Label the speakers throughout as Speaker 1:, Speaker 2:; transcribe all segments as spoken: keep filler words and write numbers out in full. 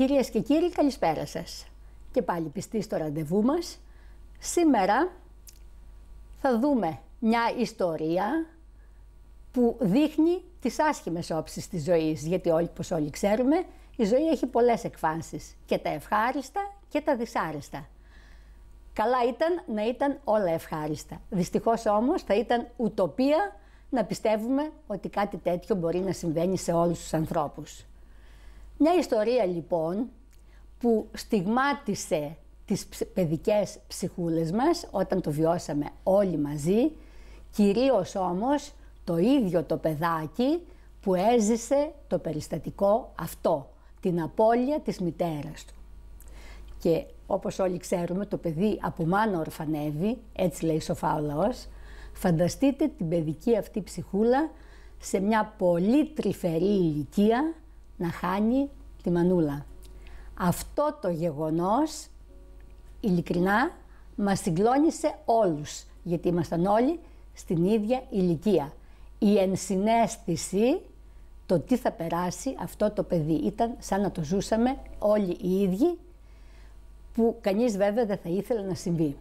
Speaker 1: Κυρίες και κύριοι, καλησπέρα σας. Και πάλι πιστοί στο ραντεβού μας. Σήμερα θα δούμε μια ιστορία που δείχνει τις άσχημες όψεις της ζωής. Γιατί όλοι, όπως όλοι ξέρουμε, η ζωή έχει πολλές εκφάνσεις. Και τα ευχάριστα και τα δυσάρεστα. Καλά ήταν να ήταν όλα ευχάριστα. Δυστυχώς όμως θα ήταν ουτοπία να πιστεύουμε ότι κάτι τέτοιο μπορεί να συμβαίνει σε όλους τους ανθρώπους. Μια ιστορία λοιπόν που στιγμάτισε τις παιδικές ψυχούλες μας όταν το βιώσαμε όλοι μαζί, κυρίως όμως το ίδιο το παιδάκι που έζησε το περιστατικό αυτό, την απώλεια της μητέρας του. Και όπως όλοι ξέρουμε, το παιδί από μάνα ορφανεύει, έτσι λέει σοφά ο λαός. Φανταστείτε την παιδική αυτή ψυχούλα σε μια πολύ τρυφερή ηλικία να χάνει τη μανούλα. Αυτό το γεγονός, ειλικρινά, μας συγκλώνησε όλους, γιατί ήμασταν όλοι στην ίδια ηλικία. Η ενσυναίσθηση, το τι θα περάσει αυτό το παιδί, ήταν σαν να το ζούσαμε όλοι οι ίδιοι, που κανείς βέβαια δεν θα ήθελε να συμβεί.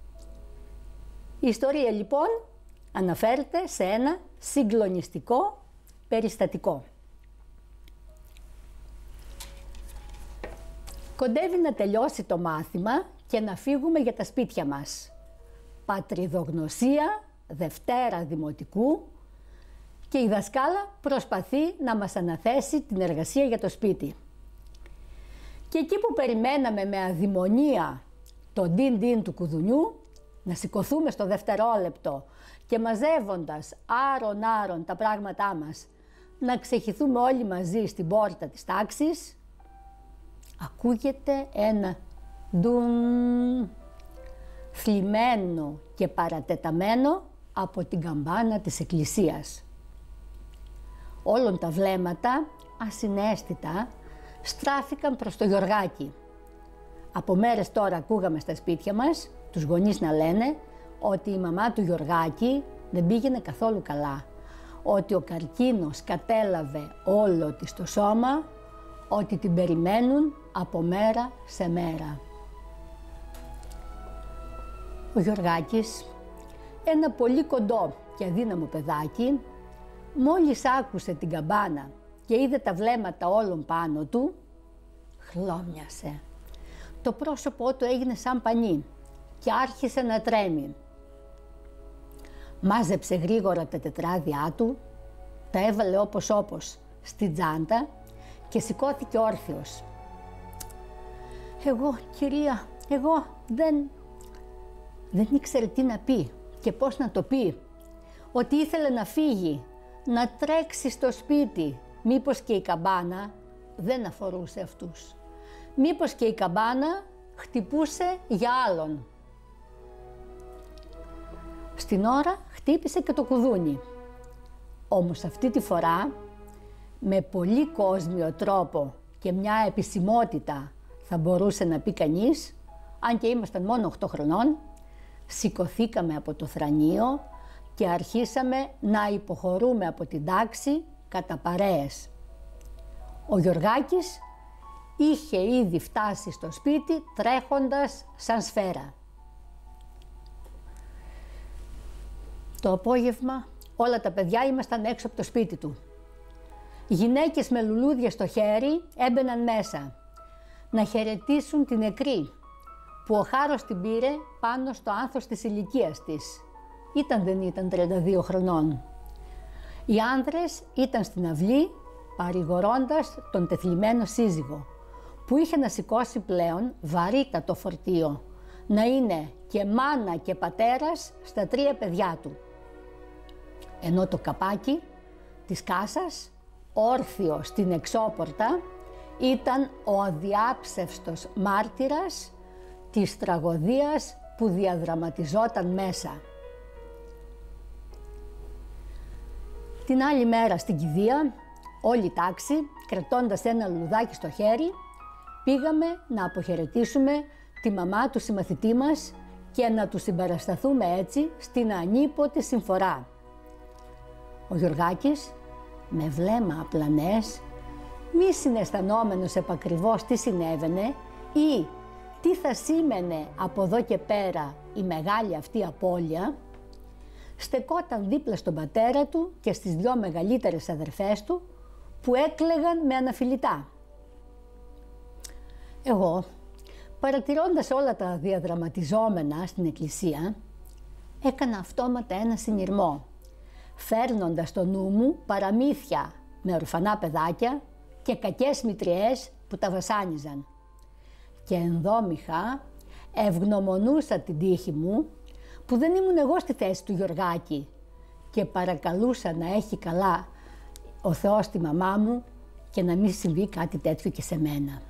Speaker 1: Η ιστορία λοιπόν αναφέρεται σε ένα συγκλονιστικό περιστατικό. Κοντεύει να τελειώσει το μάθημα και να φύγουμε για τα σπίτια μας. Πατριδογνωσία, Δευτέρα Δημοτικού, και η δασκάλα προσπαθεί να μας αναθέσει την εργασία για το σπίτι. Και εκεί που περιμέναμε με αδειμονία το ντιν-ντιν του κουδουνιού, να σηκωθούμε στο δευτερόλεπτο και μαζεύοντας άρον-άρον τα πράγματά μας, να ξεχυθούμε όλοι μαζί στην πόρτα της τάξης, ακούγεται ένα ντουν θλιμμένο και παρατεταμένο από την καμπάνα της εκκλησίας. Όλων τα βλέμματα, ασυναίσθητα, στράφηκαν προς το Γιωργάκη. Από μέρες τώρα ακούγαμε στα σπίτια μας τους γονείς να λένε ότι η μαμά του Γιωργάκη δεν πήγαινε καθόλου καλά, ότι ο καρκίνος κατέλαβε όλο της το σώμα, ότι την περιμένουν από μέρα σε μέρα. Ο Γιωργάκης, ένα πολύ κοντό και αδύναμο παιδάκι, μόλις άκουσε την καμπάνα και είδε τα βλέμματα όλων πάνω του, χλώμιασε. Το πρόσωπό του έγινε σαν πανί και άρχισε να τρέμει. Μάζεψε γρήγορα τα τετράδια του, τα έβαλε όπως όπως στη τσάντα και σηκώθηκε όρθιος. Εγώ, κυρία, εγώ δεν... Δεν ήξερε τι να πει και πώς να το πει. Ότι ήθελε να φύγει, να τρέξει στο σπίτι. Μήπως και η καμπάνα δεν αφορούσε αυτούς. Μήπως και η καμπάνα χτυπούσε για άλλον. Στην ώρα χτύπησε και το κουδούνι. Όμως αυτή τη φορά, με πολύ κόσμιο τρόπο και μια επισημότητα, θα μπορούσε να πει κανείς, αν και ήμασταν μόνο οκτώ χρονών, σηκωθήκαμε από το θρανείο και αρχίσαμε να υποχωρούμε από την τάξη κατά παρέες. Ο Γιωργάκης είχε ήδη φτάσει στο σπίτι τρέχοντας σαν σφαίρα. Το απόγευμα όλα τα παιδιά ήμασταν έξω από το σπίτι του. Γυναίκες με λουλούδια στο χέρι έμπαιναν μέσα να χαιρετήσουν την νεκρή, που ο χάρος την πήρε πάνω στο άνθος της ηλικίας της. Ήταν δεν ήταν τριάντα δύο χρονών. Οι άνδρες ήταν στην αυλή παρηγορώντας τον τεθλιμμένο σύζυγο, που είχε να σηκώσει πλέον βαρύτατο φορτίο, να είναι και μάνα και πατέρας στα τρία παιδιά του. Ενώ το καπάκι της κάσας, όρθιο στην εξώπορτα, ήταν ο αδιάψευστος μάρτυρας της τραγωδίας που διαδραματιζόταν μέσα. Την άλλη μέρα στην κηδεία, όλη η τάξη, κρατώντας ένα λουλουδάκι στο χέρι, πήγαμε να αποχαιρετήσουμε τη μαμά του συμμαθητή μας και να του συμπαρασταθούμε έτσι στην ανίποτη συμφορά. Ο Γιωργάκης, με βλέμμα απλανές, μη συναισθανόμενος επακριβώς τι συνέβαινε ή τι θα σήμαινε από εδώ και πέρα η μεγάλη αυτή απώλεια, στεκόταν δίπλα στον πατέρα του και στις δυο μεγαλύτερες αδερφές του που έκλαιγαν με αναφιλητά. Εγώ, παρατηρώντας όλα τα διαδραματιζόμενα στην εκκλησία, έκανα αυτόματα ένα συνειρμό, φέρνοντας στο νου μου παραμύθια με ορφανά παιδάκια και κακές μητριές που τα βασάνιζαν. Και ενδόμηχα ευγνωμονούσα την τύχη μου που δεν ήμουν εγώ στη θέση του Γιωργάκη και παρακαλούσα να έχει καλά ο Θεός τη μαμά μου και να μην συμβεί κάτι τέτοιο και σε μένα.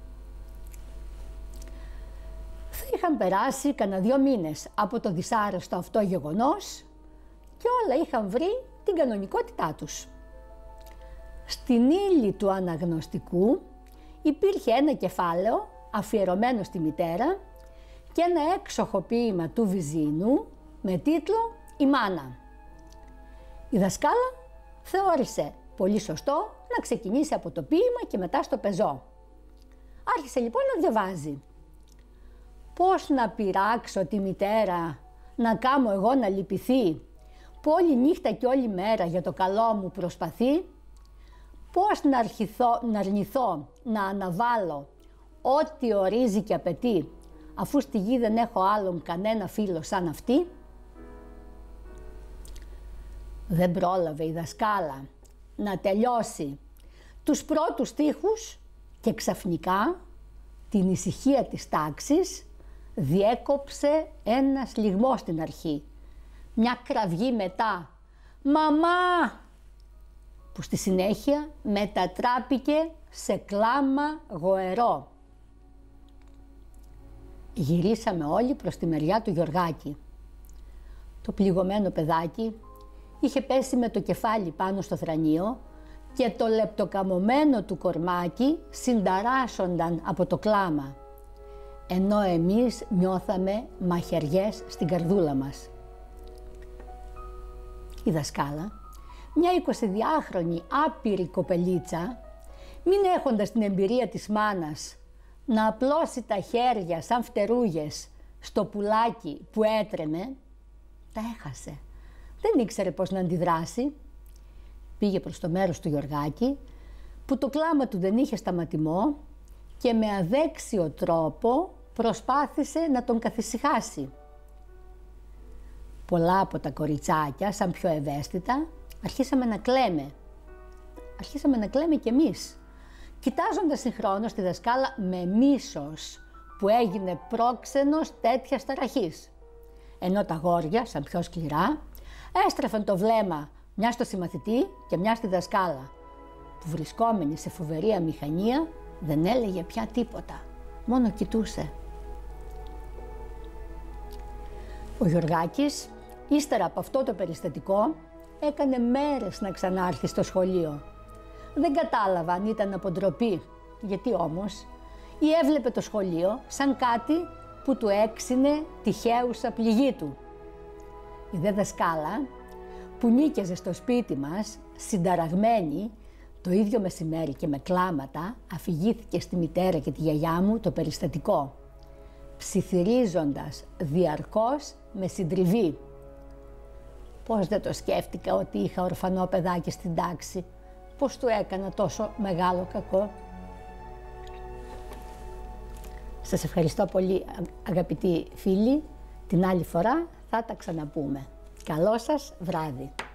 Speaker 1: Θα είχαν περάσει κανένα δύο μήνες από το δυσάρεστο αυτό γεγονός και όλα είχαν βρει την κανονικότητά τους. Στην ύλη του αναγνωστικού υπήρχε ένα κεφάλαιο αφιερωμένο στη μητέρα και ένα έξοχο ποίημα του Βυζίνου με τίτλο «Η μάνα». Η δασκάλα θεώρησε πολύ σωστό να ξεκινήσει από το ποίημα και μετά στο πεζό. Άρχισε λοιπόν να διαβάζει. «Πώς να πειράξω τη μητέρα, να κάμω εγώ να λυπηθεί, που όλη νύχτα και όλη μέρα για το καλό μου προσπαθεί, πώς να, αρχιθώ, να αρνηθώ, να αναβάλω ό,τι ορίζει και απαιτεί, αφού στη γη δεν έχω άλλον κανένα φίλο σαν αυτή». Δεν πρόλαβε η δασκάλα να τελειώσει τους πρώτους στίχους και ξαφνικά την ησυχία της τάξης διέκοψε ένας λυγμός στην αρχή. Μια κραυγή μετά «Μαμά!» που στη συνέχεια μετατράπηκε σε κλάμα γοερό. Γυρίσαμε όλοι προς τη μεριά του Γιωργάκη. Το πληγωμένο παιδάκι είχε πέσει με το κεφάλι πάνω στο θρανίο και το λεπτοκαμωμένο του κορμάκι συνταράσσονταν από το κλάμα, ενώ εμείς νιώθαμε μαχαιριές στην καρδούλα μας. Η δασκάλα, μια εικοσιδυάχρονη άπειρη κοπελίτσα, μην έχοντας την εμπειρία της μάνας να απλώσει τα χέρια σαν φτερούγες στο πουλάκι που έτρεμε, τα έχασε. Δεν ήξερε πώς να αντιδράσει. Πήγε προς το μέρος του Γιωργάκη, που το κλάμα του δεν είχε σταματημό και με αδέξιο τρόπο προσπάθησε να τον καθησυχάσει. Πολλά από τα κοριτσάκια, σαν πιο ευαίσθητα, αρχίσαμε να κλαίμε. Αρχίσαμε να κλαίμε κι εμείς, κοιτάζοντας συγχρόνως τη δασκάλα με μίσος που έγινε πρόξενος τέτοιας ταραχής. Ενώ τα αγόρια, σαν πιο σκληρά, έστρεφαν το βλέμμα μια στο συμμαθητή και μια στη δασκάλα, που βρισκόμενη σε φοβερή αμηχανία δεν έλεγε πια τίποτα, μόνο κοιτούσε. Ο Γιωργάκης, ύστερα από αυτό το περιστατικό, έκανε μέρες να ξανάρθει στο σχολείο. Δεν κατάλαβα αν ήταν από ντροπή, γιατί όμως, ή έβλεπε το σχολείο σαν κάτι που του έξινε τυχαίουσα πληγή του. Η δε δασκάλα, που νίκιαζε στο σπίτι μας, συνταραγμένη, το ίδιο μεσημέρι και με κλάματα, αφηγήθηκε στη μητέρα και τη γιαγιά μου το περιστατικό, ψιθυρίζοντας διαρκώς με συντριβή. Πώς δεν το σκέφτηκα ότι είχα ορφανό παιδάκι στην τάξη, πώς του έκανα τόσο μεγάλο κακό. Σας ευχαριστώ πολύ, αγαπητοί φίλοι. Την άλλη φορά θα τα ξαναπούμε. Καλό σας βράδυ.